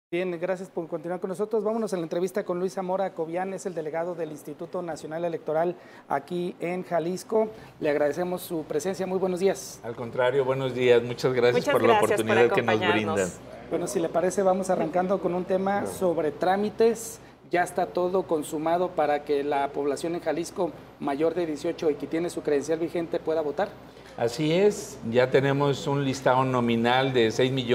Bien, gracias por continuar con nosotros. Vámonos a la entrevista con Luis Zamora Cobian, es el delegado del Instituto Nacional Electoral aquí en Jalisco. Le agradecemos su presencia. Muy buenos días. Al contrario, buenos días. Muchas gracias por la oportunidad que nos brindan. Bueno, si le parece, vamos arrancando con un tema sobre trámites. Ya está todo consumado para que la población en Jalisco mayor de 18 y que tiene su credencial vigente pueda votar. Así es, ya tenemos un listado nominal de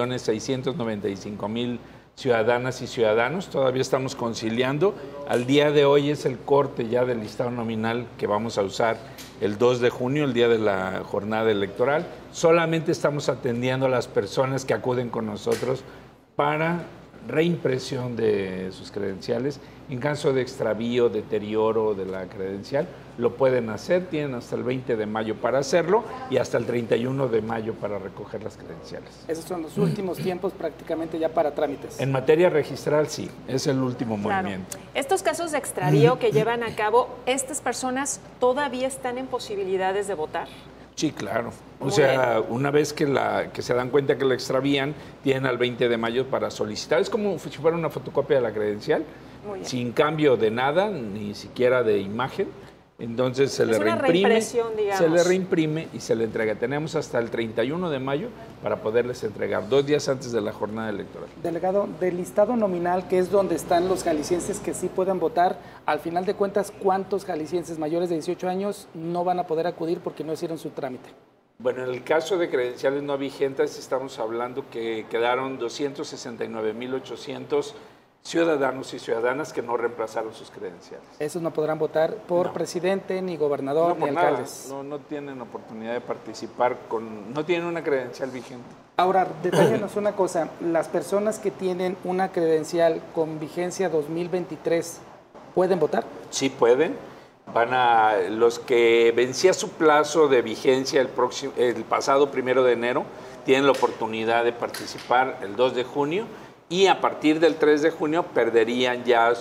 6.695.000 ciudadanas y ciudadanos. Todavía estamos conciliando. Al día de hoy es el corte ya del listado nominal que vamos a usar el 2 de junio, el día de la jornada electoral. Solamente estamos atendiendo a las personas que acuden con nosotros para reimpresión de sus credenciales. En caso de extravío, deterioro de la credencial, lo pueden hacer. Tienen hasta el 20 de mayo para hacerlo y hasta el 31 de mayo para recoger las credenciales. Esos son los últimos tiempos prácticamente ya para trámites. En materia registral, sí, es el último movimiento. Estos casos de extravío que llevan a cabo, ¿estas personas todavía están en posibilidades de votar? Sí, claro. O sea, una vez que se dan cuenta que la extravían, tienen al 20 de mayo para solicitar. Es como si fuera una fotocopia de la credencial, sin cambio de nada, ni siquiera de imagen. Entonces se le reimprime y se le entrega. Tenemos hasta el 31 de mayo para poderles entregar, 2 días antes de la jornada electoral. Delegado, del listado nominal, que es donde están los jaliscienses que sí pueden votar, al final de cuentas, ¿cuántos jaliscienses mayores de 18 años no van a poder acudir porque no hicieron su trámite? Bueno, en el caso de credenciales no vigentes, estamos hablando que quedaron 269.800 ciudadanos y ciudadanas que no reemplazaron sus credenciales. Esos no podrán votar por presidente, ni gobernador, ni alcaldes. No tienen oportunidad de participar, no tienen una credencial vigente. Ahora, deténganos una cosa, las personas que tienen una credencial con vigencia 2023, ¿pueden votar? Sí pueden. Los que vencía su plazo de vigencia el pasado 1 de enero, tienen la oportunidad de participar el 2 de junio. Y a partir del 3 de junio perderían ya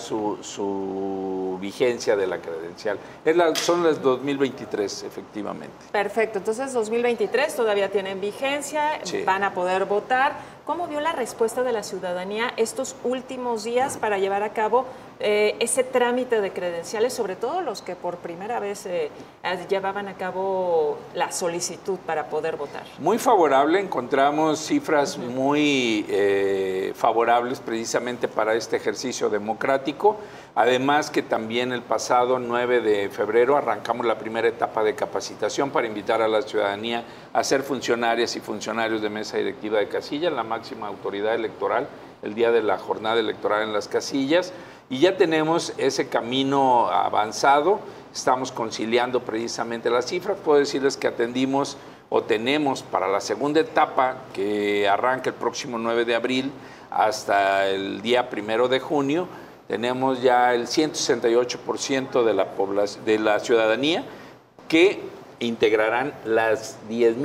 su vigencia de la credencial. Son las 2023, efectivamente. Perfecto, entonces 2023 todavía tienen vigencia, van a poder votar. ¿Cómo vio la respuesta de la ciudadanía estos últimos días para llevar a cabo ese trámite de credenciales, sobre todo los que por primera vez llevaban a cabo la solicitud para poder votar? Muy favorable, encontramos cifras muy favorables precisamente para este ejercicio democrático. Además que también el pasado 9 de febrero arrancamos la primera etapa de capacitación para invitar a la ciudadanía a ser funcionarias y funcionarios de mesa directiva de casilla, la máxima autoridad electoral, el día de la jornada electoral en las casillas. Y ya tenemos ese camino avanzado, estamos conciliando precisamente las cifras. Puedo decirles que atendimos o tenemos para la segunda etapa, que arranca el próximo 9 de abril hasta el día 1 de junio, tenemos ya el 168% de la ciudadanía que integrarán las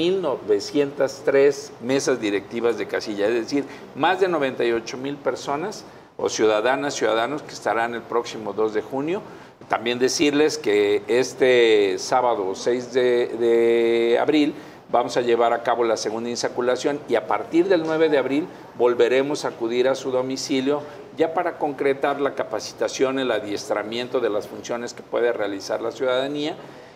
10.903 mesas directivas de casilla, es decir, más de 98.000 personas o ciudadanos que estarán el próximo 2 de junio. También decirles que este sábado 6 de abril vamos a llevar a cabo la segunda insaculación y a partir del 9 de abril volveremos a acudir a su domicilio ya para concretar la capacitación, el adiestramiento de las funciones que puede realizar la ciudadanía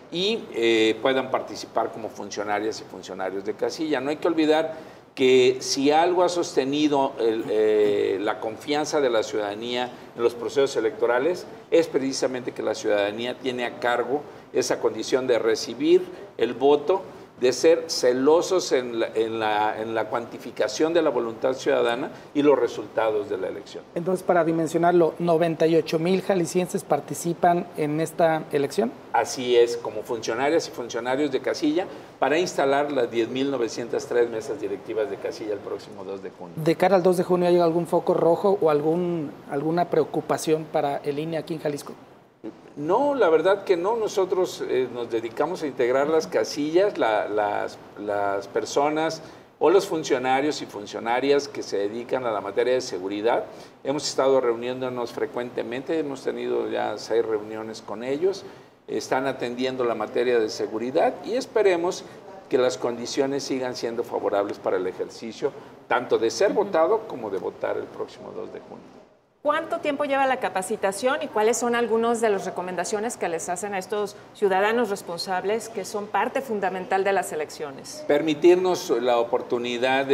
y puedan participar como funcionarias y funcionarios de casilla. No hay que olvidar que si algo ha sostenido la confianza de la ciudadanía en los procesos electorales es precisamente que la ciudadanía tiene a cargo esa condición de recibir el voto, de ser celosos en la cuantificación de la voluntad ciudadana y los resultados de la elección. Entonces, para dimensionarlo, ¿98.000 jaliscienses participan en esta elección? Así es, como funcionarias y funcionarios de casilla, para instalar las 10.903 mesas directivas de casilla el próximo 2 de junio. ¿De cara al 2 de junio hay algún foco rojo o alguna preocupación para el INE aquí en Jalisco? No, la verdad que no. Nosotros nos dedicamos a integrar las casillas, las personas o los funcionarios y funcionarias que se dedican a la materia de seguridad. Hemos estado reuniéndonos frecuentemente, hemos tenido ya 6 reuniones con ellos, están atendiendo la materia de seguridad y esperemos que las condiciones sigan siendo favorables para el ejercicio, tanto de ser votado como de votar el próximo 2 de junio. ¿Cuánto tiempo lleva la capacitación y cuáles son algunas de las recomendaciones que les hacen a estos ciudadanos responsables que son parte fundamental de las elecciones? Permitirnos la oportunidad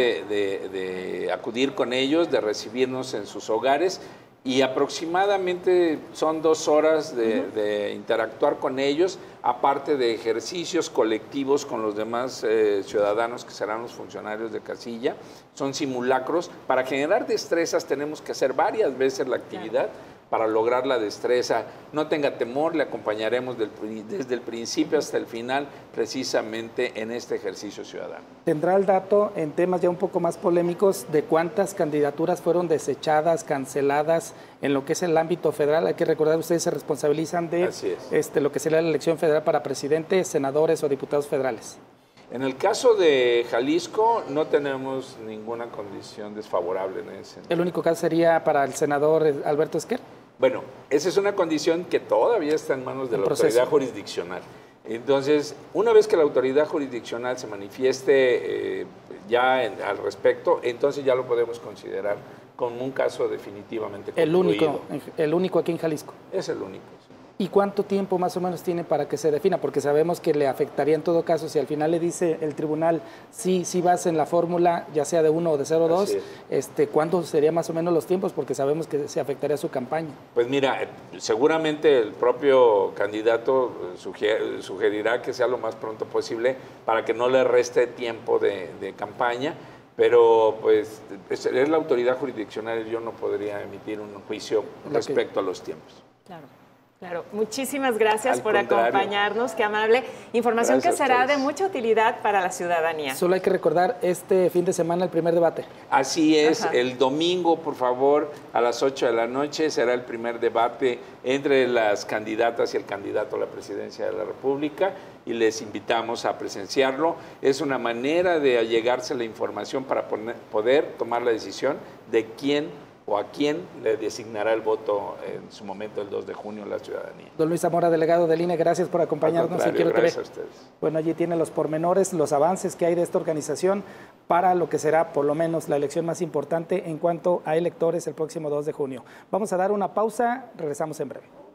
de acudir con ellos, de recibirnos en sus hogares, y aproximadamente son 2 horas de interactuar con ellos, aparte de ejercicios colectivos con los demás ciudadanos que serán los funcionarios de casilla. Son simulacros. Para generar destrezas tenemos que hacer varias veces la actividad para lograr la destreza. No tenga temor, le acompañaremos desde el principio hasta el final, precisamente en este ejercicio ciudadano. ¿Tendrá el dato en temas ya un poco más polémicos de cuántas candidaturas fueron desechadas, canceladas en lo que es el ámbito federal? Hay que recordar, ustedes se responsabilizan de lo que sería la elección federal para presidente, senadores o diputados federales. En el caso de Jalisco no tenemos ninguna condición desfavorable en ese sentido. ¿El único caso sería para el senador Alberto Esquer? Bueno, esa es una condición que todavía está en manos de la autoridad jurisdiccional. Entonces, una vez que la autoridad jurisdiccional se manifieste al respecto, entonces ya lo podemos considerar como un caso definitivamente concluido. El único aquí en Jalisco. Es el único. Sí. ¿Y cuánto tiempo más o menos tiene para que se defina? Porque sabemos que le afectaría en todo caso, si al final le dice el tribunal, sí vas en la fórmula, ya sea de 1 o de 0-2, ¿cuándo serían más o menos los tiempos? Porque sabemos que se afectaría su campaña. Pues mira, seguramente el propio candidato sugerirá que sea lo más pronto posible para que no le reste tiempo de campaña, pero pues es la autoridad jurisdiccional, yo no podría emitir un juicio respecto a los tiempos. Claro, muchísimas gracias por acompañarnos, qué amable. Información que será de mucha utilidad para la ciudadanía. Solo hay que recordar, este fin de semana el primer debate. Así es, el domingo, por favor, a las 8 de la noche será el primer debate entre las candidatas y el candidato a la presidencia de la República, y les invitamos a presenciarlo. Es una manera de allegarse la información para poder tomar la decisión de quién o a quién le designará el voto en su momento el 2 de junio la ciudadanía. Don Luis Zamora, delegado del INE, gracias por acompañarnos en Quiero TV. Gracias a ustedes. Bueno, allí tiene los pormenores, los avances que hay de esta organización para lo que será por lo menos la elección más importante en cuanto a electores el próximo 2 de junio. Vamos a dar una pausa, regresamos en breve.